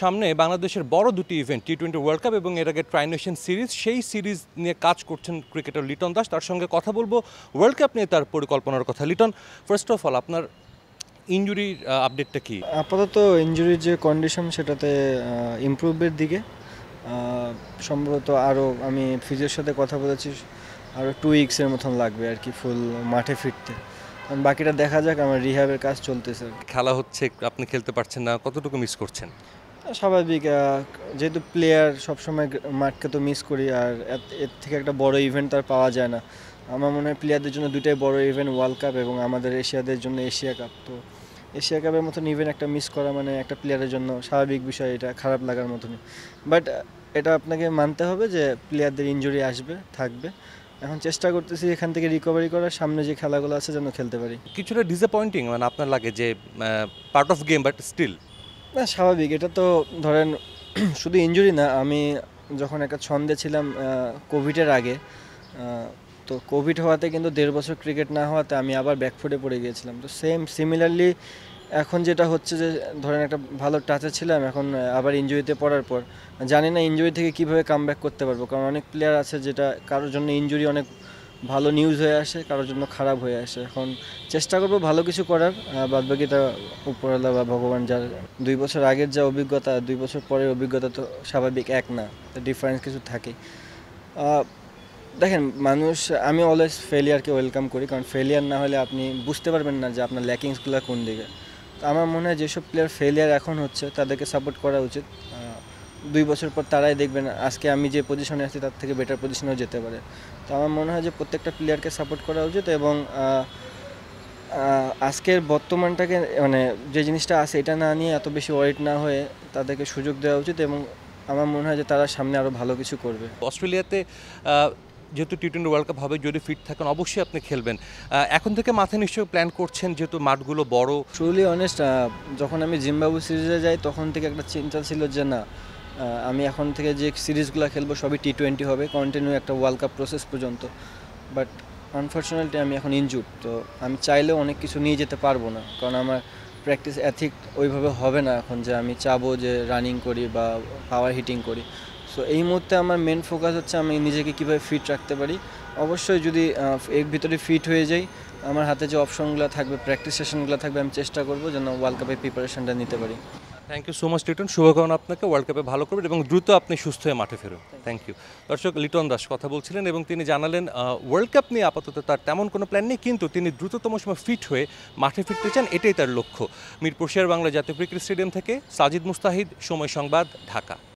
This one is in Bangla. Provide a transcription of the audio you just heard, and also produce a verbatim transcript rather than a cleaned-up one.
সামনে বাংলাদেশের বড় দুটি event T twenty world cup এবং এর আগে ট্রাই নেশন সিরিজ, সেই সিরিজ নিয়ে কাজ করছেন ক্রিকেটার লিটন দাস। তার সঙ্গে কথা বলবো ওয়ার্ল্ড কাপ নিয়ে তার পরিকল্পনার কথা। লিটন, ফার্স্ট অফ অল আপনার ইনজুরির আপডেটটা কি? আপাতত ইনজুরির যে কন্ডিশন সেটাতে ইমপ্রুভের দিকে, সম্ভবত আরও আমি ফিজিওর সাথে কথা বলেছি, আরও টু উইক্সের মতন লাগবে আর কি ফুল মাঠে ফিরতে। কারণ বাকিটা দেখা যাক, আমার রিহ্যাবের কাজ চলতেছে। খেলা হচ্ছে, আপনি খেলতে পারছেন না, কতটুকু মিস করছেন? স্বাভাবিক, যেহেতু প্লেয়ার সবসময় মাঠকে তো মিস করি, আর এর থেকে একটা বড় ইভেন্ট তার পাওয়া যায় না। আমার মনে হয় প্লেয়ারদের জন্য দুটাই বড় ইভেন্ট, ওয়ার্ল্ড কাপ এবং আমাদের এশিয়াদের জন্য এশিয়া কাপ। তো এশিয়া কাপের মতন ইভেন্ট একটা মিস করা মানে একটা প্লেয়ারের জন্য স্বাভাবিক বিষয়, এটা খারাপ লাগার মতনই। বাট এটা আপনাকে মানতে হবে যে প্লেয়ারদের ইনজুরি আসবে, থাকবে। এখন চেষ্টা করতেছি এখান থেকে রিকভারি করার, সামনে যে খেলাগুলো আছে যেন খেলতে পারি। কিছুটা ডিসঅ্যাপয়েন্টিং মানে আপনার লাগে যে part of game but still? না, স্বাভাবিক। এটা তো ধরেন শুধু ইনজুরি না, আমি যখন একটা ছন্দে ছিলাম কোভিডের আগে, তো কোভিড হওয়াতে কিন্তু দেড় বছর ক্রিকেট না হওয়াতে আমি আবার ব্যাকফুটে পড়ে গিয়েছিলাম। তো সেম সিমিলারলি এখন যেটা হচ্ছে যে ধরেন একটা ভালো টাচে ছিলাম, এখন আবার ইনজুরিতে পড়ার পর জানি না ইনজুরি থেকে কীভাবে কাম ব্যাক করতে পারবো। কারণ অনেক প্লেয়ার আছে যেটা কারোর জন্য ইনজুরি অনেক ভালো নিউজ হয়ে আসে, কারোর জন্য খারাপ হয়ে আসে। এখন চেষ্টা করবো ভালো কিছু করার, বাদবাকিটা উপরওয়ালা বা ভগবান যার। দুই বছর আগের যা অভিজ্ঞতা, দুই বছর পরের অভিজ্ঞতা তো স্বাভাবিক এক না, ডিফারেন্স কিছু থাকে। দেখেন, মানুষ, আমি অলওয়েজ ফেলিয়ারকে ওয়েলকাম করি, কারণ ফেলিয়ার না হলে আপনি বুঝতে পারবেন না যে আপনার ল্যাকিংসগুলো কোন দিকে। তো আমার মনে হয় যেসব প্লেয়ার ফেলিয়ার এখন হচ্ছে তাদেরকে সাপোর্ট করা উচিত। দুই বছর পর তারাই দেখবেন আজকে আমি যে পজিশনে আছি তার থেকে বেটার পজিশনেও যেতে পারে। তো আমার মনে হয় যে প্রত্যেকটা প্লেয়ারকে সাপোর্ট করা উচিত, এবং আজকের বর্তমানটাকে মানে যে জিনিসটা আছে এটা না নিয়ে এত বেশি ওয়ারিড না হয়ে তাদেরকে সুযোগ দেওয়া উচিত, এবং আমার মনে হয় যে তারা সামনে আরও ভালো কিছু করবে। অস্ট্রেলিয়াতে যেহেতু টি টোয়েন্টি ওয়ার্ল্ড কাপ হবে, যদি ফিট থাকেন অবশ্যই আপনি খেলবেন। এখন থেকে মাথায় নিশ্চয়ই প্ল্যান করছেন, যেহেতু মাঠগুলো বড়। ট্রুলি অনেস্ট, যখন আমি জিম্বাবুয়ে সিরিজে যাই তখন থেকে একটা চিন্তা ছিল যে না, আমি এখন থেকে যে সিরিজগুলো খেলবো সবই টি টোয়েন্টি হবে, কন্টিনিউ একটা ওয়ার্ল্ড কাপ প্রসেস পর্যন্ত। বাট আনফর্চুনেটলি আমি এখন ইনজুর্ড, তো আমি চাইলেও অনেক কিছু নিয়ে যেতে পারবো না, কারণ আমার প্র্যাকটিস এথিক ওইভাবে হবে না এখন যে আমি চাবো যে রানিং করি বা পাওয়ার হিটিং করি। সো এই মুহূর্তে আমার মেন ফোকাস হচ্ছে আমি নিজেকে কীভাবে ফিট রাখতে পারি। অবশ্যই যদি এর ভিতরে ফিট হয়ে যাই, আমার হাতে যে অপশনগুলো থাকবে, প্র্যাকটিস সেশনগুলো থাকবে, আমি চেষ্টা করবো যেন ওয়ার্ল্ড কাপের প্রিপারেশনটা নিতে পারি। Thank you so much Liton, শুভকামনা আপনাকে, ওয়ার্ল্ড কাপে ভালো করবেন এবং দ্রুত আপনি সুস্থ হয়ে মাঠে ফেরুন। Thank you. দর্শক, লিটন দাস কথা বলছিলেন এবং তিনি জানালেন ওয়ার্ল্ড কাপ নিয়ে আপাতত তার তেমন কোনো প্ল্যান নেই, কিন্তু তিনি দ্রুততম সময় ফিট হয়ে মাঠে ফিরতে চান, এটাই তার লক্ষ্য। মিরপুর শের বাংলা জাতীয় ক্রিকেট স্টেডিয়াম থেকে সাজিদ মুস্তাহিদ, সময় সংবাদ, ঢাকা।